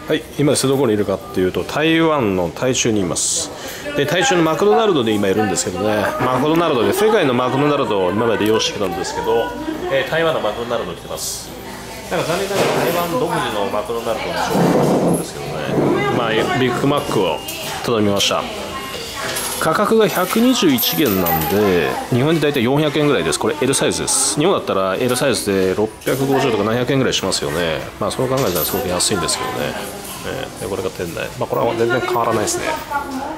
はい、今どこにいるかっていうと台湾の台中にいます。で台中のマクドナルドで今いるんですけどね、マクドナルドで世界のマクドナルドを今まで利用してきたんですけど、台湾のマクドナルドに来てます。なんか残念ながら台湾独自のマクドナルドの商品なんですけどね、まあ、ビッグマックを頼みました。価格が121元なんで日本で大体400円ぐらいです。これ L サイズです。日本だったら L サイズで650とか700円ぐらいしますよね。まあそう考えたらすごく安いんですけどね。でこれが店内、まあこれは全然変わらないですね。